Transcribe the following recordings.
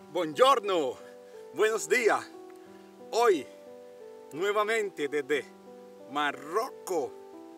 Buongiorno, buenos días. Hoy nuevamente desde Marruecos.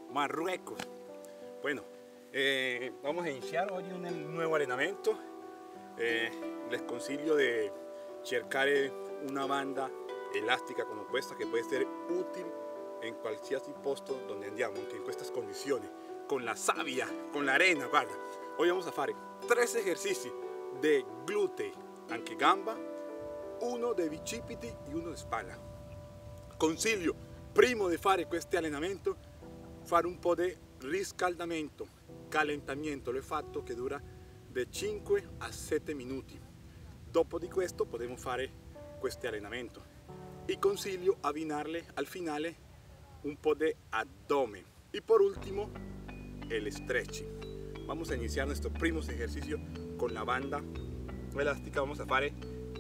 Bueno, vamos a iniciar hoy un nuevo entrenamiento. Les consiglio de cercare una banda elástica como questa che può essere utile in qualsiasi posto donde andiamo, anche in queste condizioni, con la sabbia, con la arena. Guarda, hoy vamos a fare 3 ejercicios de glútei, anche gamba, uno de bicipiti e uno de spalla. Consiglio, prima di fare questo allenamento, fare un po' di riscaldamento, calentamiento. L'ho fatto che dura da 5 a 7 minuti. Dopo di questo possiamo fare questo allenamento. Y consiglio abbinarle al finale un po' de abdomen. Y por último, el stretching. Vamos a iniciar nuestro primer ejercicio con la banda elástica. Vamos a hacer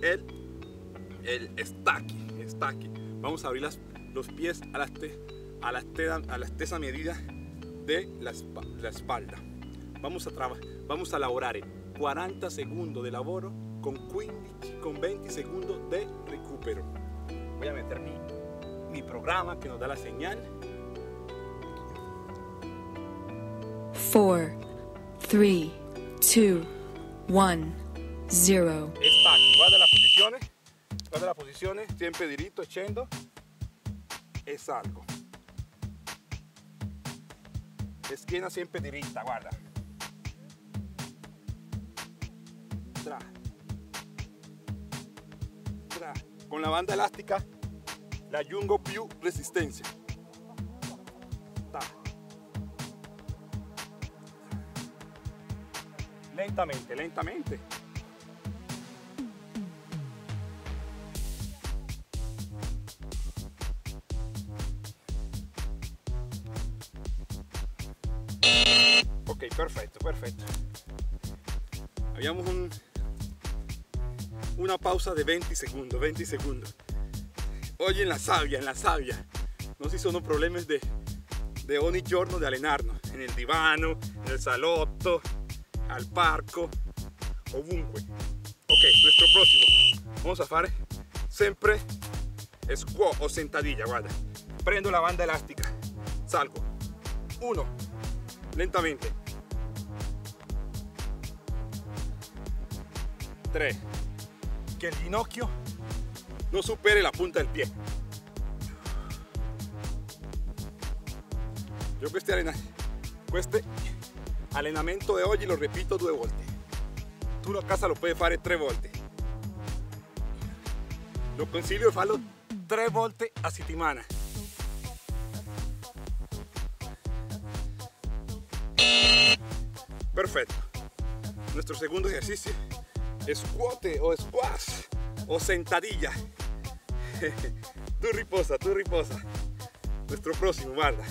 el stacking. Vamos a abrir los pies a la stessa medida de la espalda. Vamos a lavorare 40 segundos de lavoro con 20 segundos de recupero. Voy a meter mi programa que nos da la señal. 4, 3, 2, 1, 0. Stacking. Guarda las posiciones, siempre diritto, scendo e salgo. Schiena siempre diritta, guarda. Tra. Con la banda elástica le aggiungo più resistencia. Lentamente. Ok, perfecto. Habíamos una pausa de 20 segundos. Hoy en la sabbia, no si sono problemi de ogni giorno de allenarnos, en el divano, en el salotto, al parco, ovunque. Ok, nuestro próximo, vamos a fare sempre squat o sentadilla. Guarda, prendo la banda elástica, salgo, 1, lentamente, 3, que el ginocchio no supere la punta del pie. Yo questo allenamento di oggi lo repito 2 volte. Tu a casa lo puoi fare 3 volte. Lo consiglio di farlo 3 volte a settimana. Perfecto. Nuestro segundo ejercicio es squat o squash o sentadilla. Tú riposa. Nuestro próximo, guarda.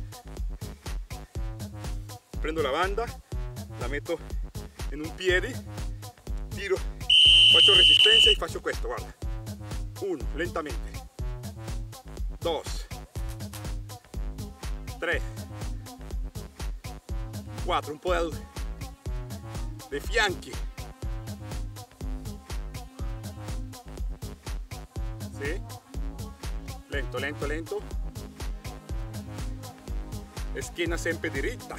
Prendo la banda, la metto in un piede, tiro, faccio resistencia e faccio questo, guarda. 1, lentamente. 2, 3, 4, un po' de fianchi. ¿Sí? Lento. Schiena sempre diritta.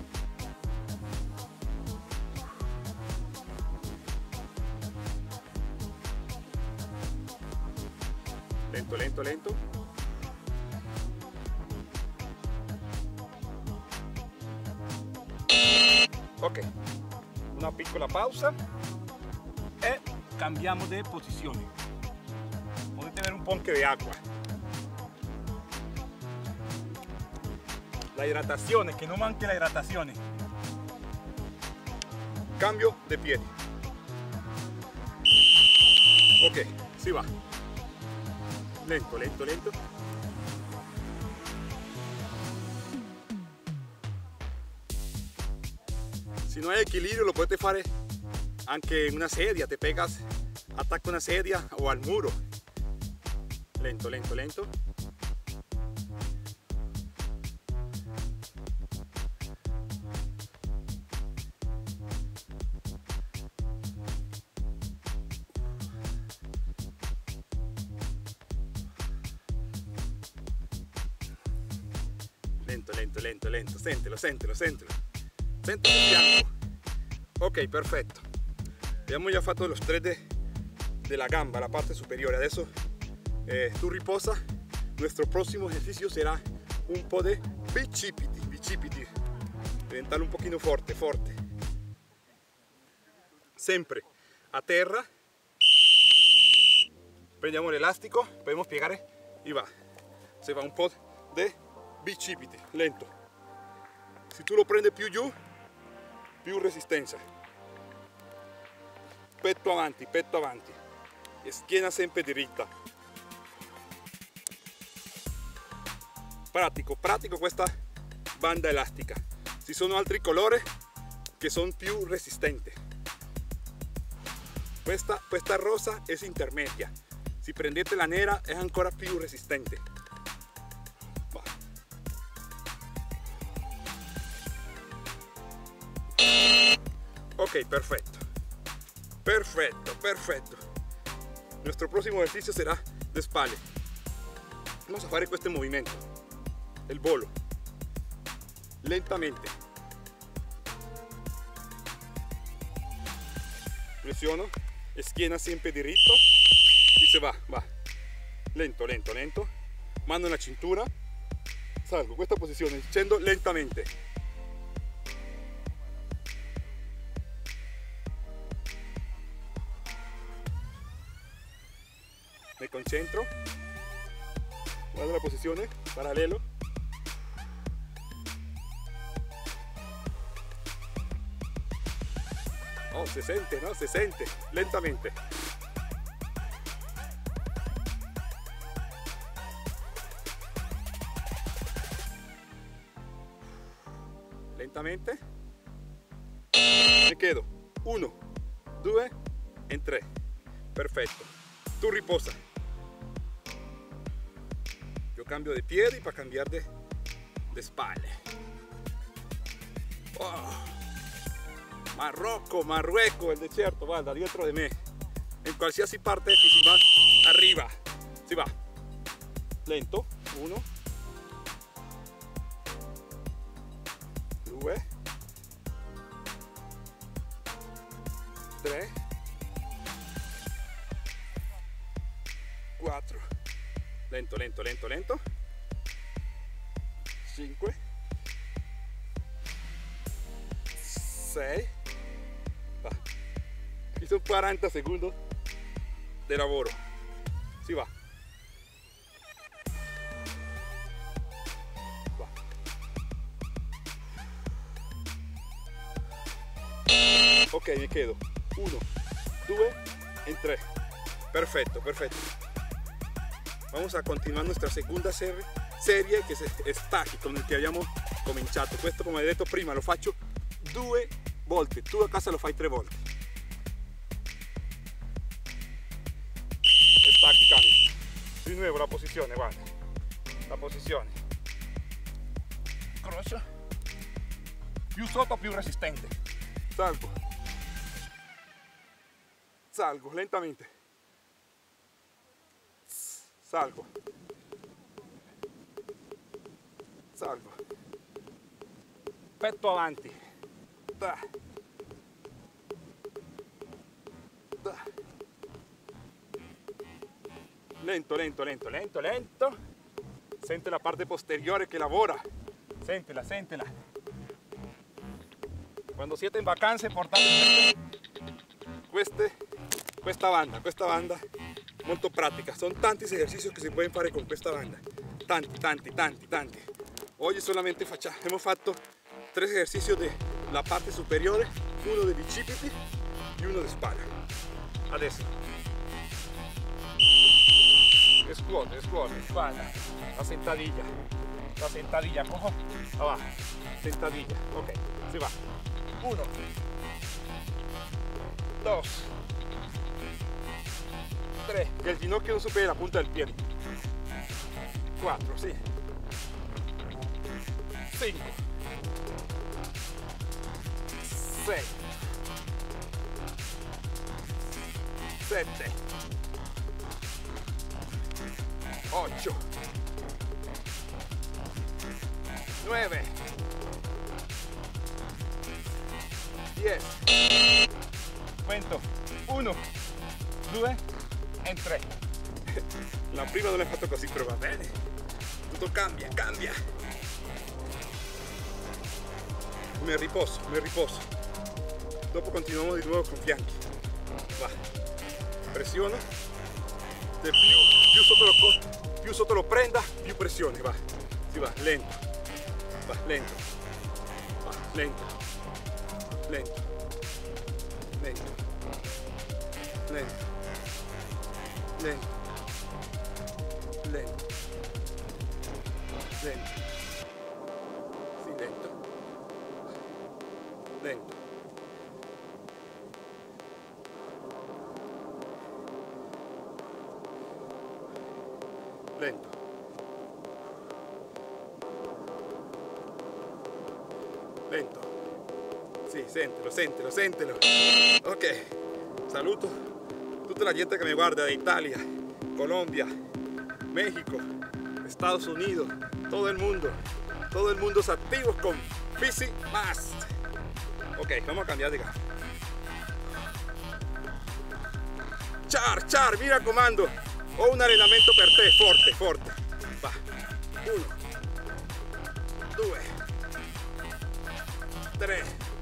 Lento. Ok, una piccola pausa e cambiamo di posizione. Potete avere un po' anche di acqua. La hidratazione, che non manchi la hidratazione. Cambio di piedi. Ok, si va. Lento. Si no hay equilibrio lo puedes fare anche en una sedia, te pegas, attacca una sedia o al muro. Lento. Lento, lento, lento, lento. Séntelo, séntelo, séntelo. Sento sul fianco. Ok, perfetto. Abbiamo già fatto lo stretch della gamba, la parte superiore. Adesso tu riposa. Nuestro próximo ejercicio será un po' de bicipiti, bicipiti. Diventarlo un pochino forte, forte. Sempre a terra. Prendiamo l'elastico, podemos piegare y va. Se va un po' de bicipiti, lento. Si tu lo prendi più giù, più resistenza. Petto avanti, e schiena sempre diritta. Pratico questa banda elastica. Ci sono altri colori che sono più resistenti. Questa rosa è intermedia. Si prendete la nera è ancora più resistente. Va. Ok, perfetto. Perfetto, perfetto. Nuestro próximo ejercicio será de espalda. Vamos a fare questo movimento. El volo. Lentamente. Presiono. Schiena sempre diritto. Y se va, va. Lento, lento, lento. Mano nella cintura. Salgo. Questa posizione. Scendo lentamente. Me concentro, guardo la posizione, parallelo, oh, se sente, no? Se sente, lentamente, lentamente, me quedo, 1, 2, en 3, perfetto, tu riposa. Cambio de piedi para cambiar de espalda. Oh. Marruecos, el desierto, guarda, dietro de me. En qualsiasi parte fisica, arriba. Si va. Lento. 1, 2, 3, 4. Lento, lento, lento, lento. 5, 6. Va. Aquí son 40 segundos de lavoro. Si va. Va. Ok, me quedo. 1, 2, en 3. Perfecto, perfecto. Vamos a continuar nuestra segunda serie che è stacchi con il che abbiamo cominciato. Questo, come detto prima, lo faccio 2 volte, tu a casa lo fai 3 volte. E stacchi, cambi. Di nuovo la posizione, guarda. La posizione. Crocio. Più sotto, più resistente. Salgo. Salgo lentamente. Salgo. Salgo. Petto avanti. Da. Da. Lento, lento, lento, lento, lento. Sente la parte posteriore che lavora. Sentela, sentela. Quando siete in vacanze portate questa banda molto pratica. Sono tanti esercizi che si pueden fare con questa banda. Tanti. Hoy solamente hemos fatto 3 ejercicios de la parte superiore, uno de bicipiti y uno de espalda. Adesso scuote, spalla, la sentadilla, cojo, abajo, sentadilla, ok, si va, 1, 2, 3, que el ginocchio non superi la punta del piede, 4, sì, 5, 6, 7, 8, 9, 10. Cuento 1, 2 e 3. La prima non è fatto così, però va bene. Tutto cambia. Me riposo. Dopo continuiamo di nuovo con fianchi. Va. Pressiono. Più sotto lo prenda, più pressione. Va. Si va. Lento. Va. Lento. Lento. Sì, sentilo. Ok. Saluto tutta la gente che mi guarda da Italia, Colombia, México, Estados Unidos, todo el mundo es activo con Physique Más. Ok, vamos a cambiar de gamba. Char, mi raccomando, ho un allenamento per te, forte. Va, 1, 2, 3,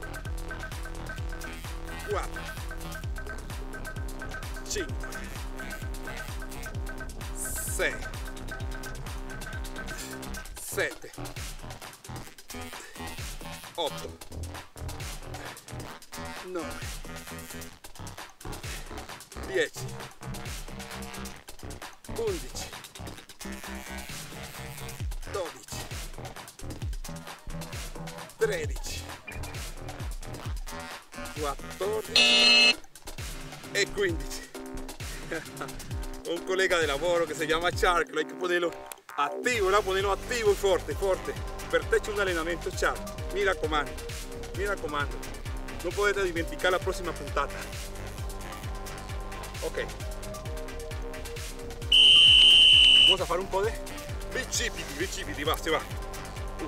4, 5, 6, 7, 8, 9, 10, 11, 12, 13, 14 e 15. Un collega de lavoro che si chiama Char, hay que ponerlo attivo, ¿no? Ponerlo attivo y forte. Per te c'è un allenamento, Char. Mi raccomando. Non potete dimenticare la prossima puntata. Ok. Vamos a fare un po' di bicipiti, va, si va. 1,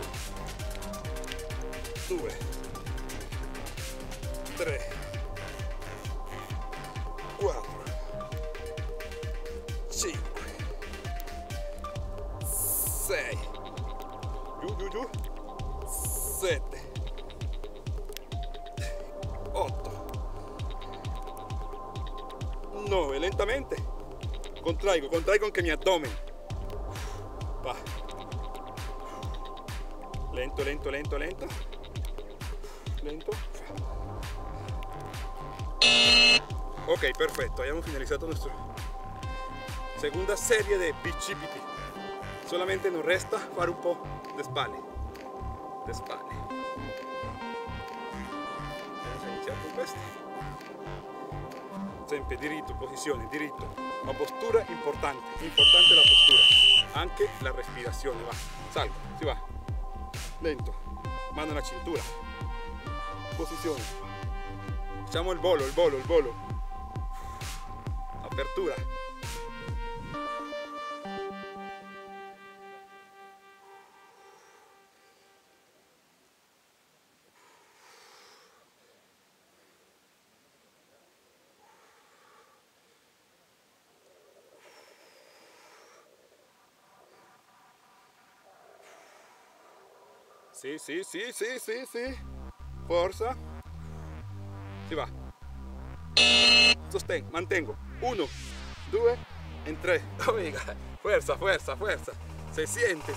2, 3, 4, 5, 6, giù, 7, 8, 9, lentamente, contraigo anche mi addome, va, lento, ok, perfetto, abbiamo finalizzato nuestra segunda serie de bicipiti. Solamente nos resta fare un po' de spalle. Vamos a iniziare con questo. Sempre diritto, posizione, diritto. La postura importante la postura. Anche la respirazione, va. Salgo, si va. Lento. Mano alla cintura. Posizione. Facciamo il volo. Apertura. Sì. Forza. Si va. Sostengo, mantengo. 1, 2 e 3. Oiga, fuerza. Se siente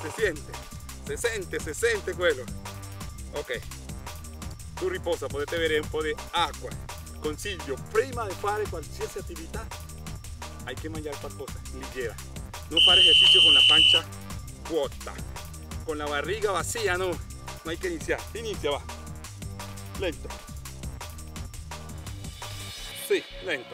quello. Ok. Tu riposa, potete bere un po' di acqua. Consiglio, prima di fare qualsiasi attività, hay que mangiare qualcosa leggera. Non fare ejercicio con la pancia vuota, con la barriga vacía, no hay que iniciar. Inicia, va. Lento. Sì, lento.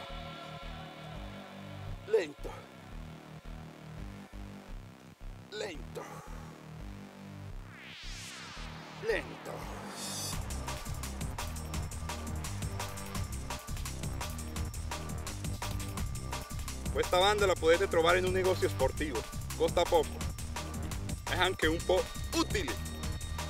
Questa banda la potete trovare in un negozio sportivo, costa poco, è anche un po' utile.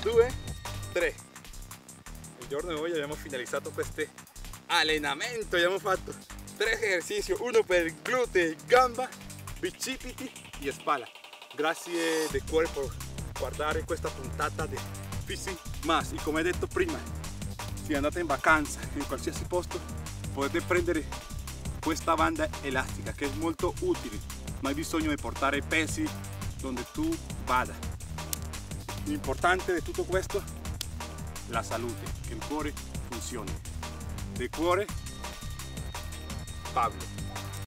2, 3. Il giorno di oggi abbiamo finalizzato questo allenamento, abbiamo fatto 3 esercizi, uno per glutei, gamba, bicipiti e spalla. Grazie di cuore per guardare questa puntata di Fisi Más. E come detto prima, se andate in vacanza in qualsiasi posto potete prendere questa banda elastica che è molto utile, non hai bisogno di portare pesi donde tu vada. L'importante di tutto questo, la salute, che il cuore funzioni. Di cuore, Pablo.